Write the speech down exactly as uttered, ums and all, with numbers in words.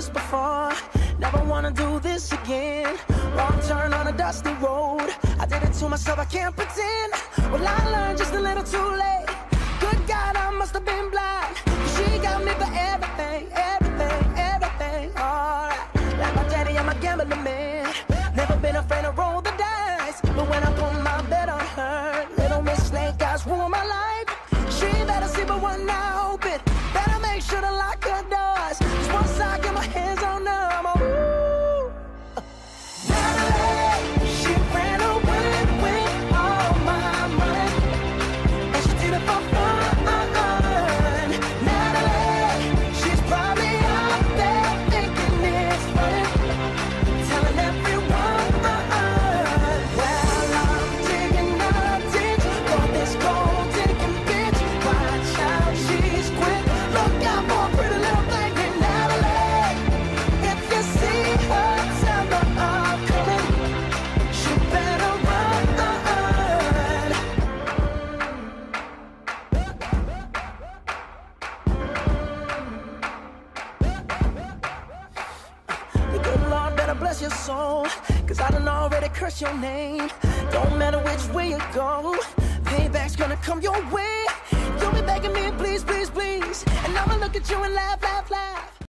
this before. Never wanna do this again. Wrong turn on a dusty road. I did it to myself, I can't pretend. Well, I learned just a little too late. Good God, I must have been blind. She got me for everything, everything, everything. Alright, like my daddy, I'm a gambling man. Never been afraid to roll the dice. But when I put my bet on her, little Miss Snake Eyes ruined my life. She better see but one eye open. Better make sure to lock her doors. Cause once I get my hands on her, I'm a woo. Natalie, she ran away with all my money. And she did it for fun. Natalie, she's probably out there thinking it's funny. Telling everyone, well, I'm digging a ditch for this gold-digging bitch. Watch out, she's quick. Look out for a pretty little thing named Natalie. If you see her, tell her I'm coming. She better run. The good Lord better bless your soul, cause I done already cursed your name. Don't matter which way you go, payback's gonna come your way. You'll be begging me, please, please, please. And I'ma look at you and laugh, laugh, laugh.